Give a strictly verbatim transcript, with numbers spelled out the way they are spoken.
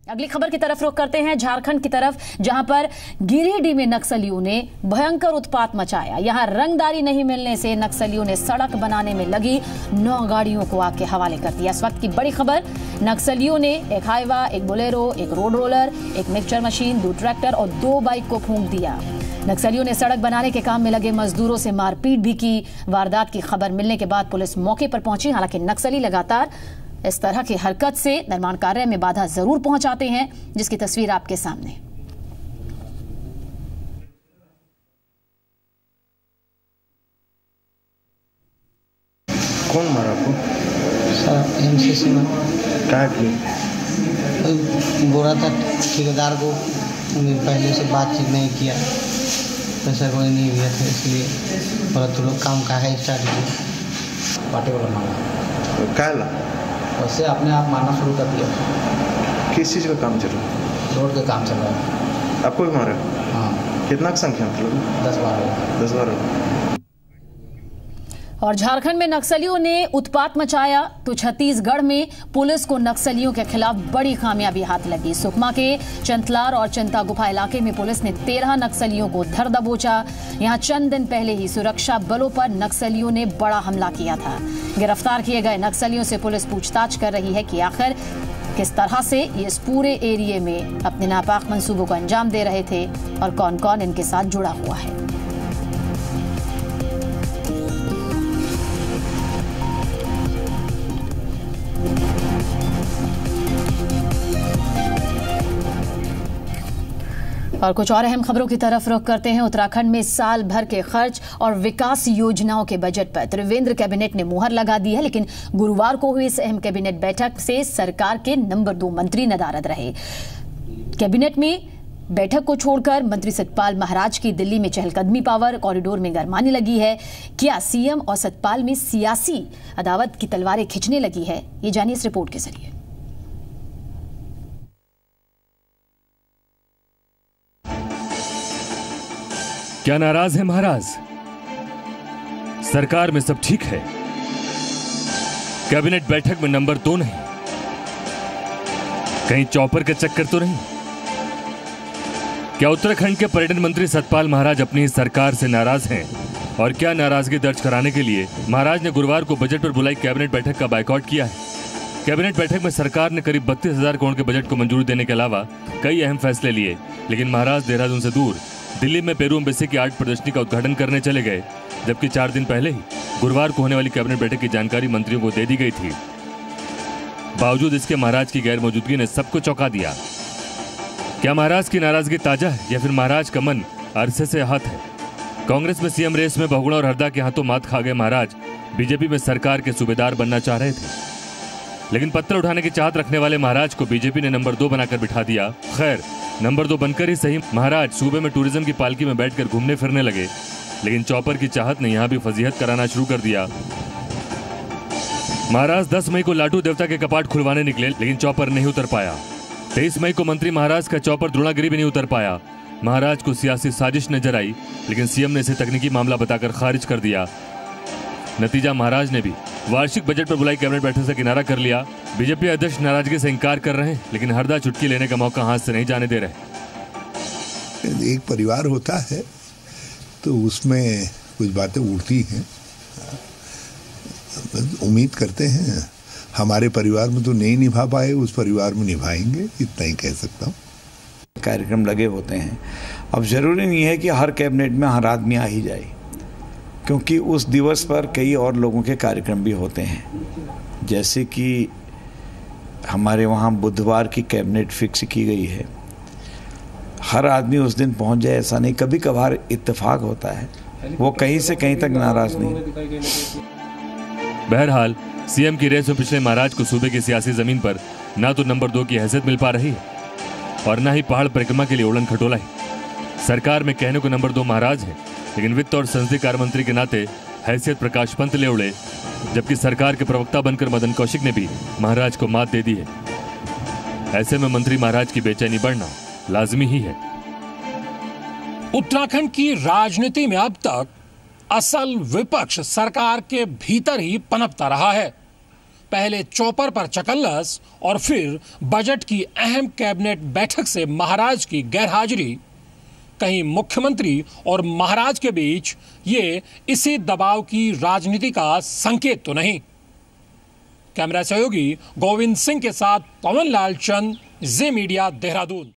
अगली खबर की तरफ रुख करते हैं झारखंड की तरफ, जहां पर गिरिडीह में नक्सलियों ने भयंकर उत्पात मचाया। यहां रंगदारी नहीं मिलने से नक्सलियों ने सड़क बनाने में लगी नौ गाड़ियों को आग के हवाले कर दिया। इस वक्त की बड़ी खबर, नक्सलियों ने एक हाईवा, एक बोलेरो, एक रोड रोलर, एक मिक्सचर मशीन, दो ट्रैक्टर और दो बाइक को फूंक दिया। नक्सलियों ने सड़क बनाने के काम में लगे मजदूरों से मारपीट भी की। वारदात की खबर मिलने के बाद पुलिस मौके पर पहुंची। हालांकि नक्सली लगातार इस तरह की हरकत से निर्माण कार्य में बाधा जरूर पहुंचाते हैं, जिसकी तस्वीर आपके सामने। कौन मारा आपको? सर एमसीसी में क्या किया? बोला था ठेकेदार को पहले से बातचीत नहीं किया, पैसा कोई नहीं दिया था, इसलिए बोला तो लोग काम का है स्टार्ट किया। पार्टी वाला मारा क्या ला? वैसे अपने आप मारना शुरू कर दिया। किस चीज़ का काम चल रहा है? रोड का काम चल रहा है। आपको भी मारा? हाँ। कितना संख्या मतलब? दस बारह दस बारह। और झारखंड में नक्सलियों ने उत्पात मचाया तो छत्तीसगढ़ में पुलिस को नक्सलियों के खिलाफ बड़ी कामयाबी हाथ लगी। सुकमा के चंतलार और चिंता गुफा इलाके में पुलिस ने तेरह नक्सलियों को धर दबोचा। यहां चंद दिन पहले ही सुरक्षा बलों पर नक्सलियों ने बड़ा हमला किया था। गिरफ्तार किए गए नक्सलियों से पुलिस पूछताछ कर रही है कि आखिर किस तरह से ये इस पूरे एरिया में अपने नापाक मंसूबों को अंजाम दे रहे थे और कौन कौन इनके साथ जुड़ा हुआ है। और कुछ और अहम खबरों की तरफ रुख करते हैं। उत्तराखंड में साल भर के खर्च और विकास योजनाओं के बजट पर त्रिवेंद्र कैबिनेट ने मुहर लगा दी है, लेकिन गुरुवार को हुई इस अहम कैबिनेट बैठक से सरकार के नंबर दो मंत्री नदारद रहे। कैबिनेट में बैठक को छोड़कर मंत्री सतपाल महाराज की दिल्ली में चहलकदमी पावर कॉरिडोर में गरमाने लगी है। क्या सीएम और सतपाल में सियासी अदावत की तलवारें खिंचने लगी है? ये जानिए इस रिपोर्ट के जरिए। क्या नाराज है महाराज? सरकार में सब ठीक है? कैबिनेट बैठक में नंबर दो नहीं? कहीं चौपर का चक्कर तो नहीं? क्या उत्तराखंड के पर्यटन मंत्री सतपाल महाराज अपनी ही सरकार से नाराज हैं? और क्या नाराजगी दर्ज कराने के लिए महाराज ने गुरुवार को बजट पर बुलाई कैबिनेट बैठक का बायकॉट किया है? कैबिनेट बैठक में सरकार ने करीब बत्तीस हजार करोड़ के बजट को मंजूरी देने के अलावा कई अहम फैसले लिए, लेकिन महाराज देहरादून से दूर दिल्ली में पेरू एम्बेसी की आर्ट प्रदर्शनी का उद्घाटन करने चले गए, जबकि चार दिन पहले ही गुरुवार को होने वाली कैबिनेट बैठक की जानकारी मंत्रियों को दे दी गई थी। बावजूद इसके महाराज की गैर मौजूदगी ने सबको चौंका दिया। क्या महाराज की नाराजगी ताजा है या फिर महाराज का मन अरसे से आहत है? कांग्रेस में सीएम रेस में बहुगुणा और हरदा के हाथों मात खा गए महाराज बीजेपी में सरकार के सूबेदार बनना चाह रहे थे, लेकिन पत्थर उठाने की चाहत रखने वाले महाराज को बीजेपी ने नंबर दो बनाकर बिठा दिया। खैर, नंबर दो बनकर ही सही, महाराज सूबे में टूरिज्म की पालकी में बैठकर घूमने फिरने लगे, लेकिन चौपर की चाहत ने यहां भी फजीहत कराना शुरू कर दिया। महाराज दस मई को लाटू देवता के कपाट खुलवाने निकले, लेकिन चौपर नहीं उतर पाया। तेईस मई को मंत्री महाराज का चौपर द्रोणागिरी भी नहीं उतर पाया। महाराज को सियासी साजिश नजर आई, लेकिन सीएम ने इसे तकनीकी मामला बताकर खारिज कर दिया। नतीजा, महाराज ने भी वार्षिक बजट पर बुलाई कैबिनेट बैठक से किनारा कर लिया। बीजेपी अध्यक्ष नाराजगी से इंकार कर रहे हैं, लेकिन हरदा चुटकी लेने का मौका हाथ से नहीं जाने दे रहे। एक परिवार होता है तो उसमें कुछ बातें उड़ती हैं। उम्मीद करते हैं हमारे परिवार में तो नहीं निभा पाए, उस परिवार में निभाएंगे, इतना ही कह सकता हूँ। कार्यक्रम लगे होते हैं। अब जरूरी नहीं है कि हर कैबिनेट में हर आदमी आ ही जाए, क्योंकि उस दिवस पर कई और लोगों के कार्यक्रम भी होते हैं। जैसे कि हमारे वहाँ बुधवार की कैबिनेट फिक्स की गई है, हर आदमी उस दिन पहुँच जाए ऐसा नहीं, कभी कभार इत्तेफाक होता है, वो कहीं से कहीं तक नाराज नहीं। बहरहाल, सीएम की रेस में पिछले महाराज को सूबे की सियासी जमीन पर ना तो नंबर दो की हैसियत मिल पा रही है और ना ही पहाड़ परिक्रमा के लिए उड़न खटोला है। सरकार में कहने को नंबर दो महाराज है, लेकिन वित्त और संसदीय कार्य मंत्री के नाते हैसियत प्रकाश पंत ले उड़े, जबकि सरकार के प्रवक्ता बनकर मदन कौशिक ने भी महाराज को मात दे दी है। ऐसे में मंत्री महाराज की बेचैनी बढ़ना लाजमी ही है। उत्तराखंड की राजनीति में अब तक असल विपक्ष सरकार के भीतर ही पनपता रहा है। पहले चौपर पर चकल्लस और फिर बजट की अहम कैबिनेट बैठक से महाराज की गैरहाजिरी, कहीं मुख्यमंत्री और महाराज के बीच ये इसी दबाव की राजनीति का संकेत तो नहीं? कैमरा सहयोगी गोविंद सिंह के साथ पवन लाल चंद, जी मीडिया, देहरादून।